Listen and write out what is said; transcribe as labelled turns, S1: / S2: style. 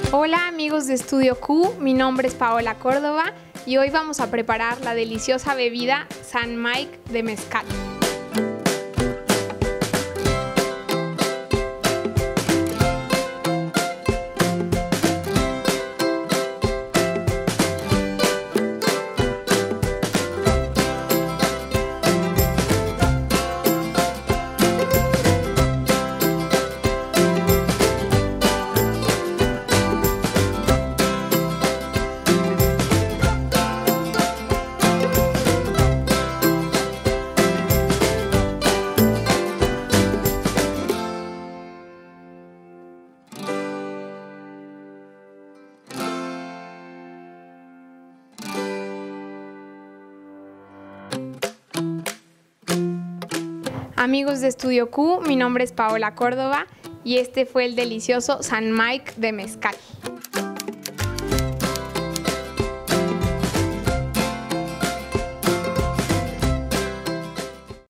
S1: Hola amigos de Estudio Q, mi nombre es Paola Córdoba y hoy vamos a preparar la deliciosa bebida San Mike de mezcal. Amigos de Estudio Q, mi nombre es Paola Córdoba y este fue el delicioso San Mike de mezcal.